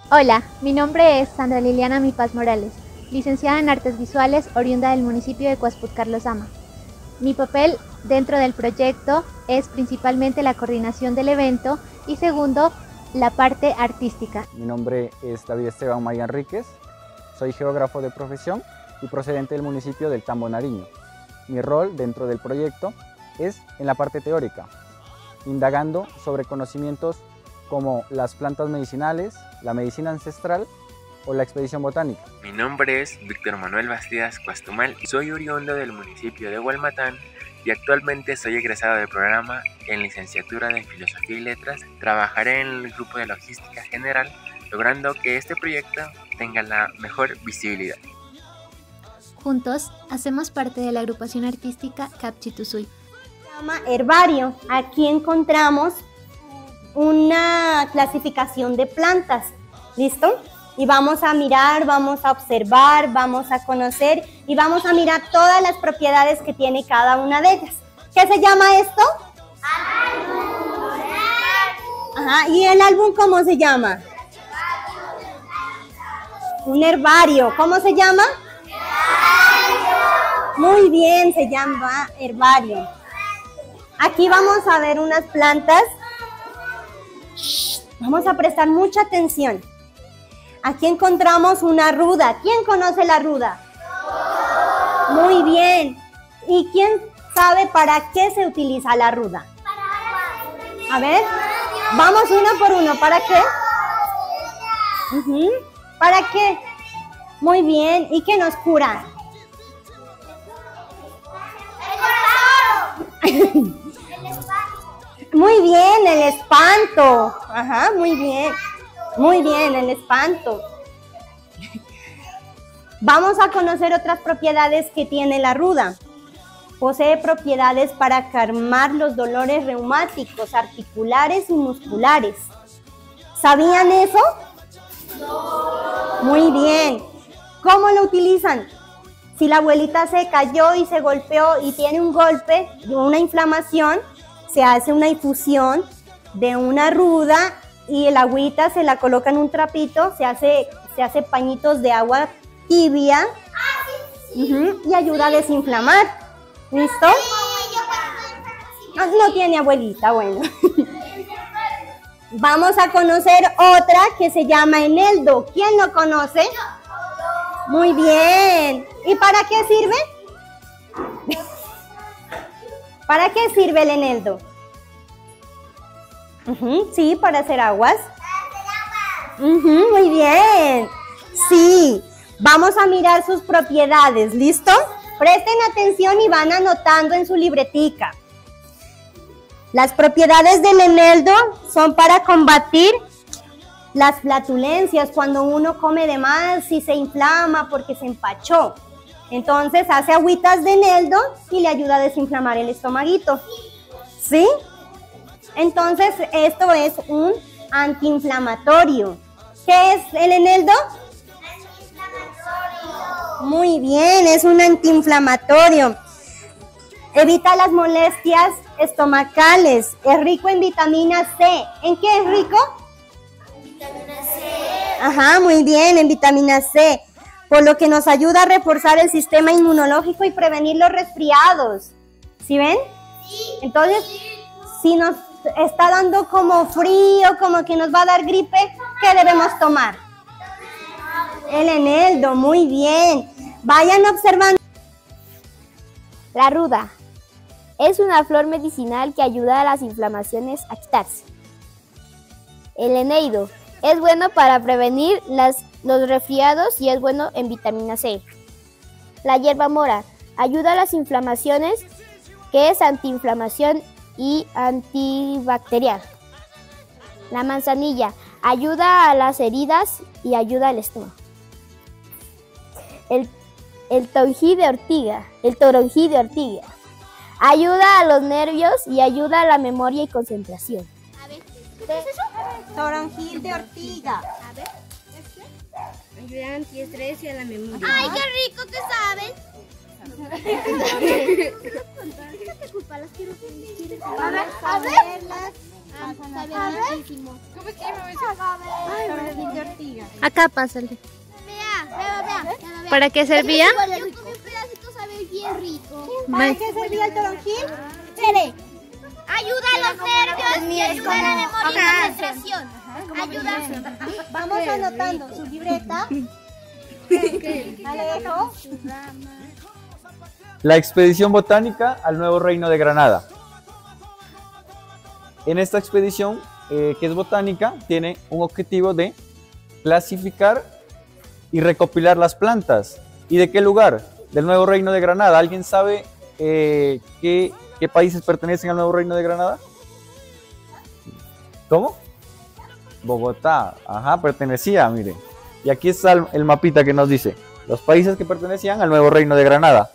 Hola, mi nombre es Sandra Liliana Mipaz Morales, licenciada en Artes Visuales, oriunda del municipio de Cuasputcar Lozama. Mi papel dentro del proyecto es principalmente la coordinación del evento y segundo, la parte artística. Mi nombre es David Esteban Maya Enríquez, soy geógrafo de profesión y procedente del municipio del Tambo, Nariño. Mi rol dentro del proyecto es en la parte teórica, indagando sobre conocimientos como las plantas medicinales, la medicina ancestral o la expedición botánica. Mi nombre es Víctor Manuel Bastidas Cuastumal y soy oriundo del municipio de Hualmatán y actualmente soy egresado del programa en licenciatura de Filosofía y Letras. Trabajaré en el grupo de logística general, logrando que este proyecto tenga la mejor visibilidad. Juntos hacemos parte de la agrupación artística Capchitusui. Se llama herbario. Aquí encontramos una clasificación de plantas. ¿Listo? Y vamos a mirar, vamos a observar, vamos a conocer y vamos a mirar todas las propiedades que tiene cada una de ellas. ¿Qué se llama esto? Álbum. Ajá, ¿y el álbum cómo se llama? Un herbario. ¿Cómo se llama? Herbario. Muy bien, se llama herbario. Aquí vamos a ver unas plantas. Vamos a prestar mucha atención. Aquí encontramos una ruda. ¿Quién conoce la ruda? Muy bien. ¿Y quién sabe para qué se utiliza la ruda? A ver, vamos uno por uno. ¿Para qué? ¿Para qué? Muy bien. ¿Y qué nos cura? Muy bien, el espanto. Ajá, muy bien. Muy bien, el espanto. Vamos a conocer otras propiedades que tiene la ruda. Posee propiedades para calmar los dolores reumáticos, articulares y musculares. ¿Sabían eso? No. Muy bien. ¿Cómo lo utilizan? Si la abuelita se cayó y se golpeó y tiene un golpe, una inflamación, se hace una infusión de una ruda y el agüita se la coloca en un trapito, se hace pañitos de agua tibia y ayuda a desinflamar. ¿Listo? No tiene abuelita, bueno. Vamos a conocer otra que se llama eneldo. ¿Quién lo conoce? Muy bien. ¿Y para qué sirve? ¿Para qué sirve el eneldo? Sí, para hacer aguas. Muy bien. Sí, vamos a mirar sus propiedades, ¿listo? Presten atención y van anotando en su libretica. Las propiedades del eneldo son para combatir las flatulencias, cuando uno come de más y se inflama porque se empachó. Entonces hace agüitas de eneldo y le ayuda a desinflamar el estomaguito. ¿Sí? Entonces, esto es un antiinflamatorio. ¿Qué es el eneldo? Antiinflamatorio. Muy bien, es un antiinflamatorio. Evita las molestias estomacales. Es rico en vitamina C. ¿En qué es rico? Vitamina C. Ajá, muy bien, en vitamina C. Por lo que nos ayuda a reforzar el sistema inmunológico y prevenir los resfriados. ¿Sí ven? Sí. Entonces, si nos está dando como frío, como que nos va a dar gripe, ¿qué debemos tomar? El eneldo, muy bien. Vayan observando. La ruda es una flor medicinal que ayuda a las inflamaciones a quitarse. El eneldo es bueno para prevenir los resfriados y es bueno en vitamina C. La hierba mora ayuda a las inflamaciones, que es antiinflamación y antibacterial. La manzanilla ayuda a las heridas y ayuda al estómago. El toronjí de ortiga ayuda a los nervios y ayuda a la memoria y concentración. A ver, ¿qué es eso? Toronjil de ortiga. A ver, ayuda a antiestrés y a la memoria. ¡Ay, qué rico que saben! A ver, Sabe riquísimo. Acá pásale. Vea. ¿Para qué servía? Yo comí un pedacito, sabe bien rico. ¿Para qué servía el toronjil? Tere. Ayuda a los nervios y ayuda a la memoria y concentración. Ayuda. Vamos anotando su libreta. Alejo. La expedición botánica al Nuevo Reino de Granada. En esta expedición, que es botánica, tiene un objetivo de clasificar y recopilar las plantas. ¿Y de qué lugar? Del Nuevo Reino de Granada. ¿Alguien sabe qué países pertenecen al Nuevo Reino de Granada? ¿Cómo? Bogotá. Ajá, pertenecía, mire. Y aquí está el mapita que nos dice los países que pertenecían al Nuevo Reino de Granada.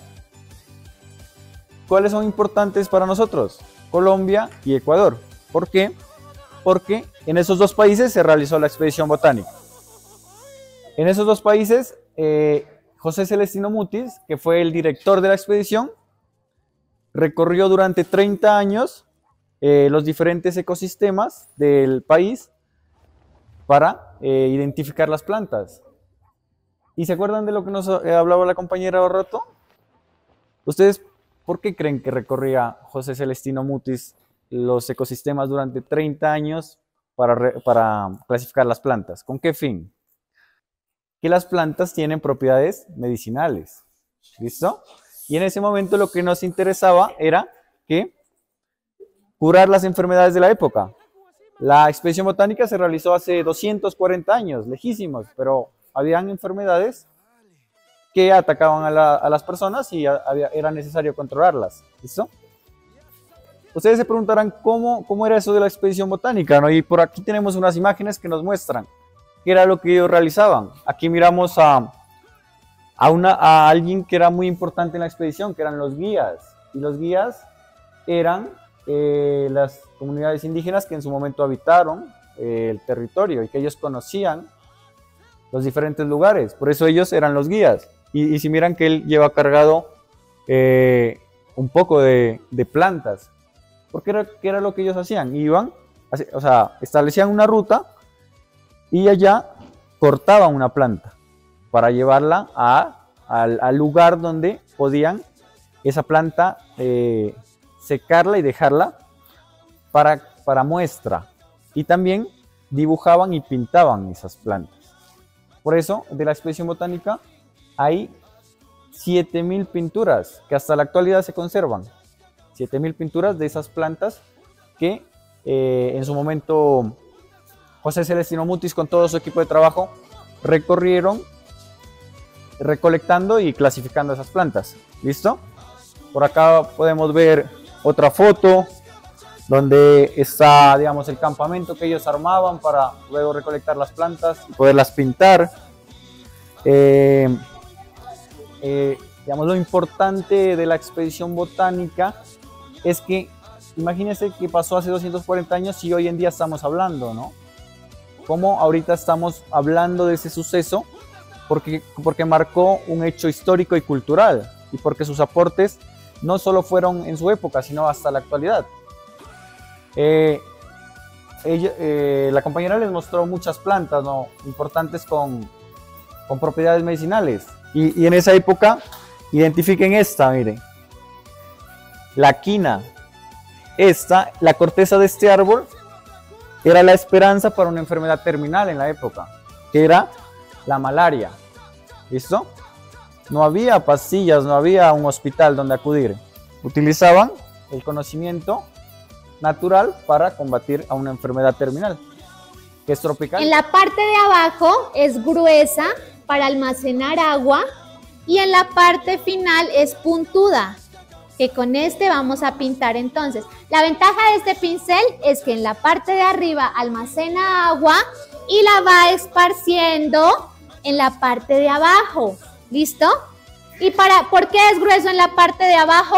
¿Cuáles son importantes para nosotros? Colombia y Ecuador. ¿Por qué? Porque en esos dos países se realizó la expedición botánica. En esos dos países, José Celestino Mutis, que fue el director de la expedición, recorrió durante 30 años los diferentes ecosistemas del país para identificar las plantas. ¿Y se acuerdan de lo que nos hablaba la compañera Barroto? ¿Ustedes por qué creen que recorría José Celestino Mutis los ecosistemas durante 30 años para clasificar las plantas? ¿Con qué fin? Que las plantas tienen propiedades medicinales. ¿Listo? Y en ese momento lo que nos interesaba era que curar las enfermedades de la época. La expedición botánica se realizó hace 240 años, lejísimos, pero habían enfermedades que atacaban a las personas y era necesario controlarlas. ¿Listo? Ustedes se preguntarán cómo era eso de la expedición botánica, ¿no? Y por aquí tenemos unas imágenes que nos muestran qué era lo que ellos realizaban. Aquí miramos a alguien que era muy importante en la expedición, que eran los guías. Y los guías eran las comunidades indígenas que en su momento habitaron el territorio y que ellos conocían los diferentes lugares. Por eso ellos eran los guías. Y si miran que él lleva cargado un poco de plantas. ¿Qué era lo que ellos hacían? Iban, o sea, establecían una ruta y allá cortaban una planta para llevarla al lugar donde podían esa planta secarla y dejarla para muestra. Y también dibujaban y pintaban esas plantas. Por eso, de la expedición botánica hay 7.000 pinturas que hasta la actualidad se conservan. 7.000 pinturas de esas plantas que en su momento José Celestino Mutis con todo su equipo de trabajo recorrieron recolectando y clasificando esas plantas. ¿Listo? Por acá podemos ver otra foto donde está, digamos, el campamento que ellos armaban para luego recolectar las plantas y poderlas pintar. Digamos, lo importante de la expedición botánica es que, imagínense que pasó hace 240 años y hoy en día estamos hablando, ¿no? Cómo ahorita estamos hablando de ese suceso porque marcó un hecho histórico y cultural y porque sus aportes no solo fueron en su época, sino hasta la actualidad. La compañera les mostró muchas plantas, ¿no? Importantes con propiedades medicinales y en esa época identifiquen esta, miren. La quina, la corteza de este árbol era la esperanza para una enfermedad terminal en la época, que era la malaria. ¿Listo? No había pastillas, no había un hospital donde acudir. Utilizaban el conocimiento natural para combatir a una enfermedad terminal, que es tropical. En la parte de abajo es gruesa para almacenar agua y en la parte final es puntuda, que con este vamos a pintar entonces. La ventaja de este pincel es que en la parte de arriba almacena agua y la va esparciendo en la parte de abajo. ¿Listo? ¿Y por qué es grueso en la parte de abajo?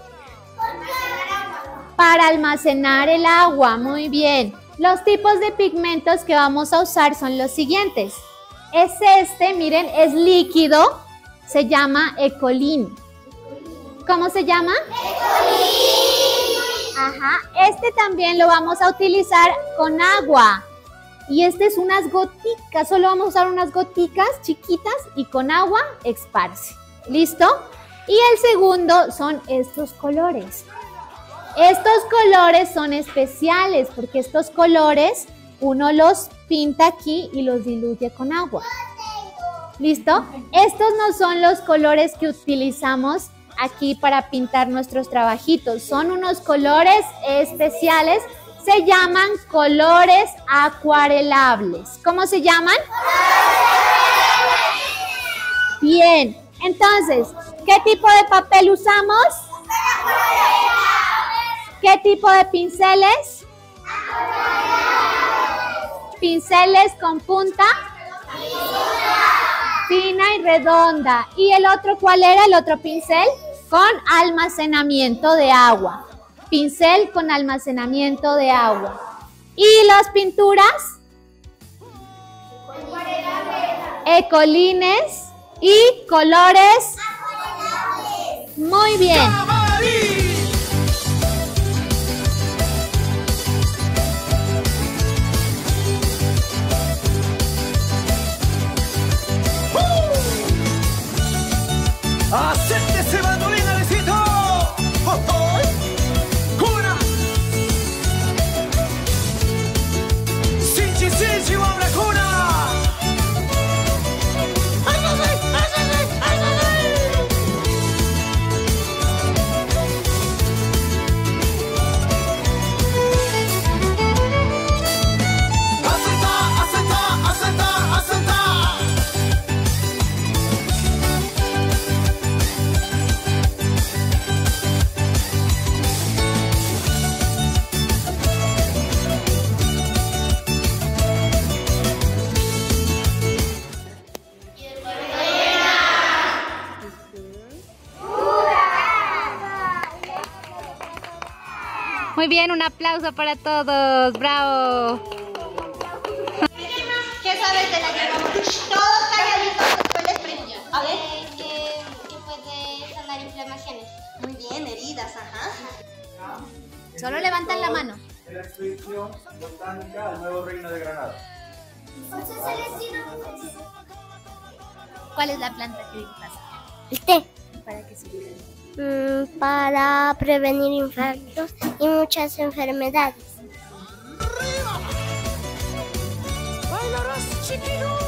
Para almacenar el agua. Muy bien. Los tipos de pigmentos que vamos a usar son los siguientes. Es miren, es líquido, se llama Ecolin. ¿Cómo se llama? Ecolin. Ajá, este también lo vamos a utilizar con agua. Y este es unas goticas, solo vamos a usar unas goticas chiquitas y con agua esparce. ¿Listo? Y el segundo son estos colores. Estos colores son especiales porque estos colores uno los pinta aquí y los diluye con agua. ¿Listo? Estos no son los colores que utilizamos aquí para pintar nuestros trabajitos. Son unos colores especiales. Se llaman colores acuarelables. ¿Cómo se llaman? Bien. Entonces, ¿qué tipo de papel usamos? ¿Qué tipo de pinceles? Pinceles con punta fina y redonda. ¿Y el otro cuál era? El otro pincel con almacenamiento de agua. Pincel con almacenamiento de agua. ¿Y las pinturas? Ecolines y colores. Muy bien. ¡Acérquese, bandolina, Luisito! ¡Cura! ¡Sinchi, sinchi, hombre, cura! Muy bien, un aplauso para todos. ¡Bravo! ¿Qué sabes de la hierba mora? Todos calladitos, después les pregunto. A ver. Que puede sanar inflamaciones. Muy bien, heridas, ajá. Solo levantan la mano. En la expedición botánica al Nuevo Reino de Granada. ¿Cuál es la planta que dibujas? El té. ¿Para qué sirve? Para prevenir infartos y muchas enfermedades. ¡Bailarás, chiquillo!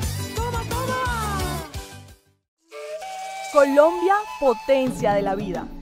Colombia, potencia de la vida.